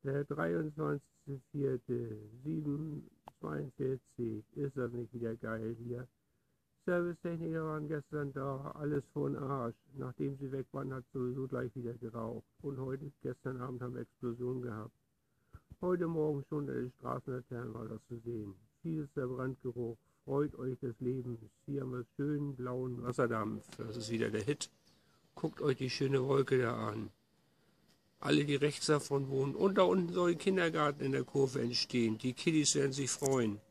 Der 23.04.7:42 ist das nicht wieder geil hier. Servicetechniker waren gestern da, alles vorn Arsch. Nachdem sie weg waren, hat sowieso gleich wieder geraucht. Und gestern Abend haben wir Explosion gehabt. Heute Morgen schon in den Straßenlaternen war das zu sehen. Fiesester Brandgeruch. Freut euch des Lebens. Hier haben wir schönen blauen Wasserdampf. Das ist wieder der Hit. Guckt euch die schöne Wolke da an. Alle, die rechts davon wohnen. Und da unten soll ein Kindergarten in der Kurve entstehen. Die Kiddies werden sich freuen.